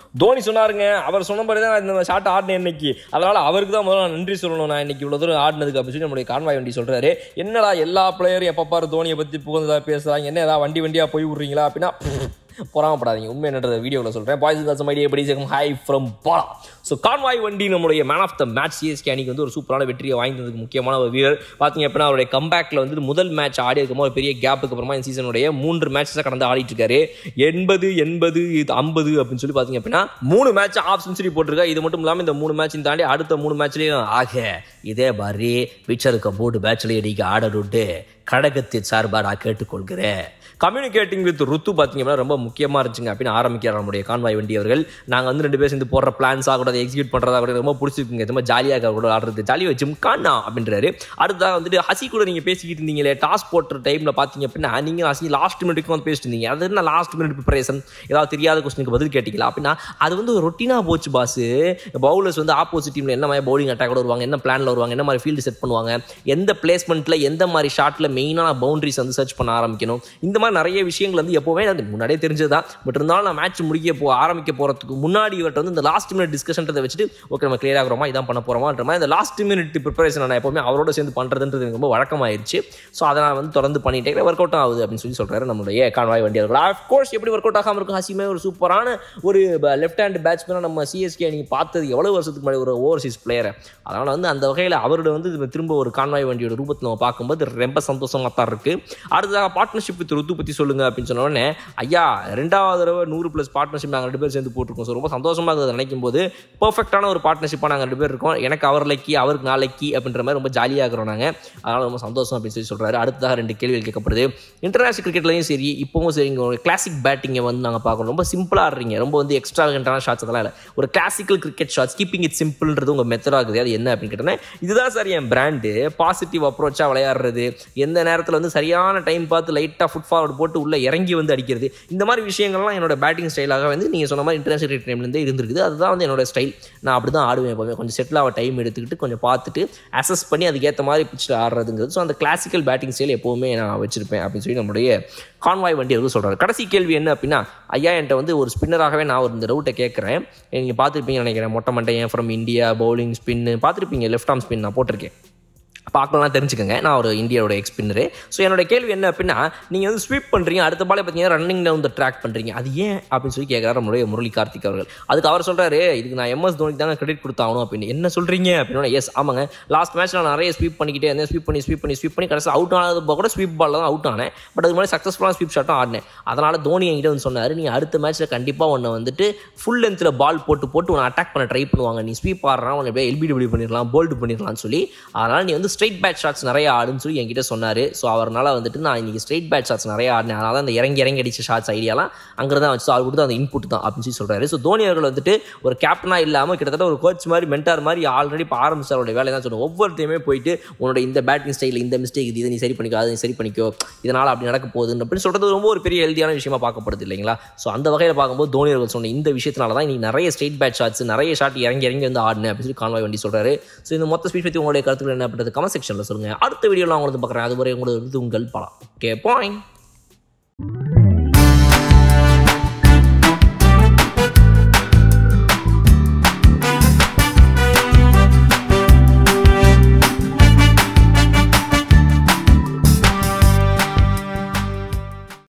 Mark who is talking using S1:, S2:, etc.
S1: தோனி சொன்னாருங்க, அவர் சொன்ன மாதிரி தான் இந்த ஷாட் ஆடினேன் இன்னைக்கு, அதனால அவருக்கு தான் முதல்ல நன்றி சொல்லணும், நான் இன்னைக்கு இவ்வளோ தூரம் ஆடினதுக்கு அப்படின்னு சொல்லி நம்மளுடைய கான்வாய் வண்டி சொல்றாரு. என்னடா எல்லா பிளேயரும் எப்போ பாரு தோனியை பற்றி புகழ்ந்ததா பேசுறாங்க, என்ன ஏதாவது வண்டியாக போய் விட்றீங்களா அப்படின்னா பொறாமப்படாதீங்க. உண்மை என்னன்றத வீடியோவில் சொல்கிறேன். பாய்ஸ் தாசம் ஐடியா எப்படி hi from Bala. So Conway வண்டி நம்மளுடைய man of the match CSK அணிக்கு வந்து ஒரு சூப்பரான வெற்றியை வாங்கினதுக்கு முக்கியமான ஒரு வீரர். பார்த்தீங்க அப்படின்னா அவருடைய கம்பேக்கில் வந்து முதல் மேட்ச் ஆடி இருக்கும்போது ஒரு பெரிய கேப்புக்கு அப்புறமா இந்த சீசனுடைய 3 மேட்சஸாக கடந்து ஆடிட்டு இருக்காரு. 80 50 அப்படின்னு சொல்லி பார்த்தீங்க அப்படின்னா 3 மேட்ச் ஆஃப் செஞ்சுரி போட்டிருக்கா. இது மட்டும் இல்லாமல் இந்த 3 மேட்சையும் தாண்டி அடுத்த 3 மேட்ச்லேயும் இதே மாதிரி பிச்சருக்கு போட்டு பேட்ச்லேயே அடிக்க ஆடருட்டு கடகத்தின் சார்பாக நான் கேட்டுக்கொள்கிறேன். கம்யூனிகேட்டிங் வித் ருத்து பார்த்தீங்க அப்படின்னா ரொம்ப முக்கியமாக இருந்துச்சுங்க அப்படின்னு ஆரம்பிக்கிறார் நம்முடைய கான்வாய் வண்டி அவர்கள். நாங்கள் வந்து 2 பேர் சேர்ந்து போடுற பிளான்ஸாக கூட எக்ஸிக்யூட் பண்ணுறதா கூட ரொம்ப பிடிச்சிருக்குங்க, ரொம்ப ஜாலியாக கூட ஆடுறது, ஜாலியாக வச்சு காணா அப்படின்றாரு. அடுத்ததாக வந்துட்டு ஹசி கூட நீங்கள் பேசிக்கிட்டு இருந்தீங்களே டாஸ் போட்டுற டைமில் பார்த்தீங்க அப்படின்னா நீங்கள் ஹசி லாஸ்ட் மினிட்டுக்கு வந்து பேசிட்டு இருந்தீங்க. அது என்ன லாஸ்ட் மினிட் ப்ரிப்பரேஷன், ஏதாவது தெரியாத கொஸ்டினுக்கு பதில் கேட்டிங்களா அப்படின்னா அது வந்து ரொட்டீனாக போச்சு பாஸு. பவுலர்ஸ் வந்து ஆப்போசிட் டீமில் என்ன மாதிரி பவுலிங் அட்டாக் வருவாங்க, என்ன பிளானில் வருவாங்க, என்ன மாதிரி ஃபீல்டு செட் பண்ணுவாங்க, எந்த பிளேஸ்மெண்ட்டில் எந்த மாதிரி ஷாட்டில் மெயினான பவுண்டரிஸ் வந்து சர்ச் பண்ண ஆரம்பிக்கணும், இந்த மாதிரி நிறைய விஷயங்கள் வந்து எப்போவுமே அது முன்னாடியே தெரிஞ்சதுதான். பட் இருந்தாலும் நான் மேட்ச் ஆரம்பிக்க போகிறதுக்கு முன்னாடி இவர்கிட்ட வந்து இந்த லாஸ்ட் மினிட் டிஸ்கஷன்றதை வச்சுட்டு ஓகே நம்ம கிளியர் ஆகிறோமா, இதான் பண்ண போகிறோமான்ற மாதிரி இந்த லாஸ்ட் மினிட் ப்ரிப்பரேஷன் நான் எப்போவுமே அவரோட சேர்ந்து பண்ணுறதுன்றது எனக்கு ரொம்ப வழக்கமாயிருச்சு. ஸோ அதை நான் வந்து தொடர்ந்து பண்ணிட்டே ஒர்க் அவுட் ஆகுது அப்படின்னு சொல்கிறாரு நம்மளுடைய கான்வாய் வண்டி அவர்கள். ஆஃப்கோர்ஸ் எப்படி ஒர்க் அவுட் ஆகாமல் இருக்கும், ஹசிமே ஒரு சூப்பரான ஒரு லெஃப்ட் ஹேண்ட் பேட்ஸ்மேனாக நம்ம சிஎஸ்கே நீங்கள் பார்த்தது எவ்வளோ வருஷத்துக்கு முன்னாடி ஒரு ஓவர்சீஸ் பிளேயர். அதனால் வந்து அந்த வகையில் அவரோட வந்து திரும்ப ஒரு கான்வாய் வண்டியோட ரூபத்தில் நம்ம பார்க்கும்போது ரொம்ப சந்தோஷமாக தான் இருக்குது. அடுத்ததாக பார்ட்னர்ஷிப் வித் ருத்து பற்றி சொல்லுங்க அப்படின்னு சொன்னோடனே ஐயா 2வது தடவை 100+ பார்ட்னர்ஷிப் நாங்கள் 2 பேர் சேர்ந்து போட்டிருக்கோம். ஸோ ரொம்ப சந்தோஷமாக இருக்குது நினைக்கும் போது. பர்ஃபெக்டான ஒரு பார்ட்னர்ஷிப்பாக நாங்கள் 2 பேர் இருக்கோம். எனக்கு அவர் லக்கி, அவருக்கு நான் லக்கி அப்படின்ற மாதிரி ரொம்ப ஜாலியாக இருக்கிறோம் நாங்கள். அதனால் ரொம்ப சந்தோஷம் அப்படின்னு சொல்லி சொல்கிறாரு. அடுத்ததாக 2 கேள்விகள் கேட்கப்படுது. இன்டர்நேஷனல் கிரிக்கெட்லையும் சரி இப்போவும் சரி உங்கள் கிளாசிக் பேட்டிங்கை வந்து நாங்கள் பார்க்கணும். ரொம்ப சிம்பிளாக ஆடுறீங்க, ரொம்ப வந்து எக்ஸ்ட்ராவாகன்டான ஷாட்ஸ் அதெல்லாம் இல்லை, ஒரு classical cricket shots, keeping it சிம்பிள்ன்றது உங்கள் மெத்தடாக இருக்குது. அது என்ன அப்படின்னு கேட்டேன்னா இதுதான் சார் என் பிராண்டு, பாசிட்டிவ் அப்ரோச்சாக விளையாடுறது, எந்த நேரத்தில் வந்து சரியான டைம் பார்த்து லைட்டாக ஃபுட் ஃபார்வர்டு போட்டு உள்ளே இறங்கி வந்து அடிக்கிறது, இந்த மாதிரி விஷயங்கள்லாம் என்னோட பேட்டிங் ஸ்டைலாக வந்து நீங்கள் சொன்ன மாதிரி இன்டர்நேஷனல் கிரிக்கெட் டைம்லேருந்தே இருந்திருக்குது. அதுதான் வந்து என்னோட ஸ்டைல். நான் அப்படி தான் ஆடுவேன் எப்போவுமே. கொஞ்சம் செட்டில் ஆக டைம் எடுத்துக்கிட்டு கொஞ்சம் பார்த்துட்டு அசஸ் பண்ணி அதுக்கேற்ற மாதிரி பிச்சில் ஆடுறதுங்கிறது. ஸோ அந்த கிளாசிக்கல் பேட்டிங் ஸ்டைல் எப்போவுமே நான் வச்சிருப்பேன் அப்படின்னு சொல்லி நம்மளுடைய கான்வாய் வண்டி அவர்கள் சொல்கிறார். கடைசி கேள்வி என்ன அப்படின்னா ஐயா என்கிட்ட வந்து ஒரு ஸ்பின்னராகவே நான் ஒரு இந்த ரவுட்டை கேட்குறேன். நீங்கள் பார்த்துருப்பீங்கன்னு நினைக்கிறேன், மொட்டை மண்டையன் ஃப்ரம் இந்தியா பவுலிங் ஸ்பின்னு பார்த்துருப்பீங்க, லெஃப்ட் ஆர்ம் ஸ்பின் நான் போட்டிருக்கேன், பார்க்கலாம் தெரிஞ்சுக்கோங்க. நான் ஒரு இந்தியாவோட எக்ஸ்பின்னரு. ஸோ என்னோட கேள்வி என்ன அப்படின்னா நீங்கள் வந்து ஸ்வீப் பண்ணுறீங்க, அடுத்த பாலே பார்த்தீங்கன்னா ரன்னிங் டவுன் த ட்ராக் பண்ணுறீங்க, அது ஏன் அப்படின்னு சொல்லி கேட்குறாரு நம்மளுடைய முரளி கார்த்திக் அவர்கள். அதுக்கு அவர் சொல்கிறாரு இதுக்கு நான் MS தோனிக்கு தாங்க கிரெடிட் கொடுத்தாகணும் அப்படின்னு. என்ன சொல்கிறீங்க அப்படின்னா எஸ் ஆமாங்க, லாஸ்ட் மேட்ச் நான் நிறைய ஸ்வீப் பண்ணிக்கிட்டே இருந்தேன், ஸ்வீப் பண்ணி கடைசி அவுட் ஆனது கூட ஸ்வீப் பாலில் தான் அவுட் ஆனேன். பட் அது மாதிரி சக்ஸஸ்ஃபுல்லான ஸ்வீப் ஷாட்டும் ஆடினேன். அதனால் தோனி என்கிட்ட வந்து சொன்னார் நீ அடுத்த மேட்ச்சில் கண்டிப்பாக உன்னை வந்துட்டு ஃபுல் லென்த்தில் பால் போட்டு உன்னை அட்டாக் பண்ண ட்ரை பண்ணுவாங்க, நீ ஸ்வீப் ஆடுறான் உன்னை எப்படியே LBW பண்ணிடலாம் போல்டு பண்ணிடலாம்னு சொல்லி, அதனால் நீ வந்து ஸ்ட்ரைட் பேட் ஷாட்ஸ் நிறைய ஆடுன்னு சொல்லி என்கிட்ட சொன்னார். ஸோ அவரால் வந்துட்டு நான் இன்றைக்கி ஸ்ட்ரைட் பேட் ஷாட்ஸ் நிறைய ஆடினேன். அதனால் அந்த இறங்கி அடிச்ச ஷாட்ஸ் ஐடியாலாம் அங்கே தான் வச்சு அவர் கொடுத்து அந்த இன்புட் தான் அப்படின்னு சொல்லி சொல்கிறாரு. ஸோ தோனி அவர்கள் வந்துட்டு ஒரு கேப்டனாக இல்லாமல் கிட்டத்தட்ட ஒரு கோச் மாதிரி மென்டார் மாதிரி ஆல்ரெடி இப்போ ஆரம்பிச்சு அவருடைய வேலையை தான் சொல்லுவோம். ஒவ்வொருத்தையுமே போயிட்டு உன்னோட இந்த பேட்டிங் ஸ்டைலில் இந்த மிஸ்டேக் இதை நீ சரி பண்ணிக்கோ, அதை நீ சரி பண்ணிக்கோ, இதனால் அப்படி நடக்க போகுதுன்னு அப்படின்னு சொல்கிறது ரொம்ப ஒரு பெரிய ஹெல்தியான விஷயமா பார்க்கப்படுது இல்லைங்களா. ஸோ அந்த வகையில் பார்க்கும்போது தோனி அவர்கள் சொன்ன இந்த விஷயத்தினால தான் இன்னைக்கு நிறைய ஸ்ட்ரைட் பேட் ஷாட்ஸ் நிறைய ஷாட் இறங்கி வந்து ஆடினேன் அப்படின்னு சொல்லி கான்வாய் வண்டி சொல்கிறாரு. ஸோ இந்த மொத்த ஸ்பீட் பற்றி உங்களுடைய கருத்துக்கள் என்ன அப்படின்றது கமெண்ட் செக்ஷனில் சொல்லுங்கள். அடுத்த வீடியோவில் நான் உங்களுக்கு பார்க்குறேன். அதுவரை உங்களுக்கு உங்கள் பலம். Okay point.